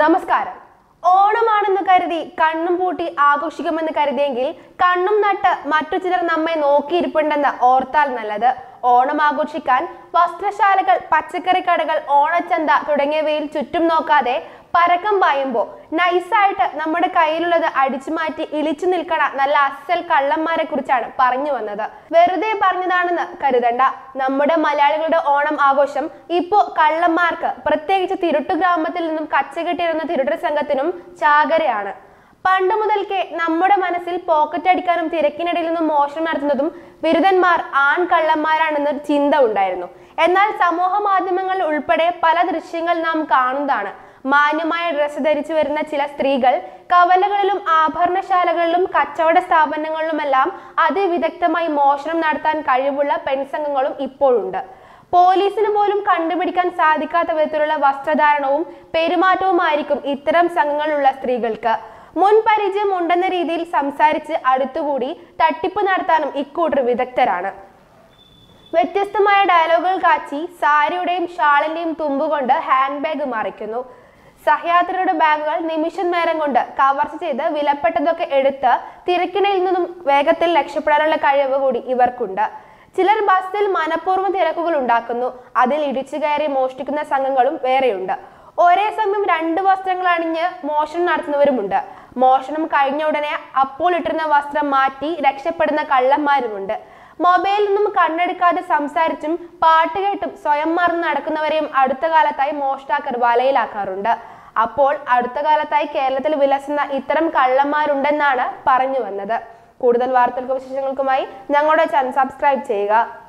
നമസ്കാരം. ഓണമാണെന്ന് കരുതി കണ്ണും പൂട്ടി ആഘോഷിക്കുമെന്ന് കരുതിയെങ്കിൽ കണ്ണും നട്ട് മറ്റു ചിലർ നമ്മെ നോക്കിയിരിപ്പുണ്ടെന്ന് ഓർത്താൽ നല്ലത്. ഓണം ആഘോഷിക്കാൻ വസ്ത്രശാലകൾ, പച്ചക്കറി കടകൾ, ഓണച്ചന്ത തുടങ്ങിയവയിൽ ചുറ്റും നോക്കാതെ പരക്കം പായുമ്പോൾ നൈസായിട്ട് നമ്മുടെ കയ്യിലുള്ളത് അടിച്ചു മാറ്റി ഇളിച്ചു നിൽക്കണ നല്ല അസൽ കള്ളന്മാരെ കുറിച്ചാണ് പറഞ്ഞു വന്നത്. വെറുതെ പറഞ്ഞതാണെന്ന് കരുതണ്ട. നമ്മുടെ മലയാളികളുടെ ഓണം ആഘോഷം ഇപ്പോ കള്ളന്മാർക്ക്, പ്രത്യേകിച്ച് തിരുട്ടു ഗ്രാമത്തിൽ നിന്നും കച്ചകെട്ടിരുന്ന തിരുട്ടർ സംഘത്തിനും ചാകരയാണ്. പണ്ട് മുതൽക്കേ നമ്മുടെ മനസ്സിൽ പോക്കറ്റ് അടിക്കാനും തിരക്കിനിടയിൽ നിന്നും മോഷണം നടത്തുന്നതും ബിരുദന്മാർ ആൺകള്ളന്മാരാണെന്ന് ചിന്ത ഉണ്ടായിരുന്നു. എന്നാൽ സമൂഹ മാധ്യമങ്ങളിൽ ഉൾപ്പെടെ പല ദൃശ്യങ്ങൾ നാം കാണുന്നതാണ്. മാന്യമായ ഡ്രസ്സ് ധരിച്ചു വരുന്ന ചില സ്ത്രീകൾ കവലകളിലും ആഭരണശാലകളിലും കച്ചവട സ്ഥാപനങ്ങളിലുമെല്ലാം അതിവിദഗ്ധമായി മോഷണം നടത്താൻ കഴിവുള്ള പെൺസംഘങ്ങളും ഇപ്പോഴുണ്ട്. പോലീസിന് പോലും കണ്ടുപിടിക്കാൻ സാധിക്കാത്ത വിധത്തിലുള്ള വസ്ത്രധാരണവും പെരുമാറ്റവുമായിരിക്കും ഇത്തരം സംഘങ്ങളിലുള്ള സ്ത്രീകൾക്ക്. മുൻ പരിചയം ഉണ്ടെന്ന രീതിയിൽ സംസാരിച്ച് അടുത്തുകൂടി തട്ടിപ്പ് നടത്താനും ഇക്കൂട്ടർ വിദഗ്ധരാണ്. വ്യത്യസ്തമായ ഡയലോഗുകൾ കാച്ചി സാരിയുടെയും ഷാളിന്റെയും തുമ്പുകൊണ്ട് ഹാൻഡ് ബാഗ് മറിക്കുന്നു. സഹയാത്രികരുടെ ബാഗുകൾ നിമിഷ നേരം കൊണ്ട് കവർച്ച ചെയ്ത് വിലപ്പെട്ടതൊക്കെ എടുത്ത് തിരക്കിടയിൽ നിന്നും വേഗത്തിൽ രക്ഷപ്പെടാനുള്ള കഴിവ് കൂടി ഇവർക്കുണ്ട്. ചിലർ ബസ്സിൽ മനഃപൂർവ്വം തിരക്കുകൾ ഉണ്ടാക്കുന്നു. അതിൽ ഇടിച്ചു കയറി മോഷ്ടിക്കുന്ന സംഘങ്ങളും വേറെയുണ്ട്. ഒരേ സമയം 2 വസ്ത്രങ്ങൾ അണിഞ്ഞ് മോഷണം നടത്തുന്നവരുമുണ്ട്. മോഷണം കഴിഞ്ഞ ഉടനെ അപ്പോൾ ഇട്ടിരുന്ന വസ്ത്രം മാറ്റി രക്ഷപ്പെടുന്ന കള്ളന്മാരുമുണ്ട്. മൊബൈലിൽ നിന്നും കണ്ണെടുക്കാതെ സംസാരിച്ചും പാട്ട് കേട്ടും സ്വയം മറന്ന് നടക്കുന്നവരെയും അടുത്ത കാലത്തായി മോഷ്ടാക്കർ വലയിലാക്കാറുണ്ട്. അപ്പോൾ അടുത്ത കാലത്തായി കേരളത്തിൽ വിലസുന്ന ഇത്തരം കള്ളന്മാരുണ്ടെന്നാണ് പറഞ്ഞു വന്നത്. കൂടുതൽ വാർത്തകൾക്കും വിശേഷങ്ങൾക്കുമായി ഞങ്ങളുടെ ചാനൽ സബ്സ്ക്രൈബ് ചെയ്യുക.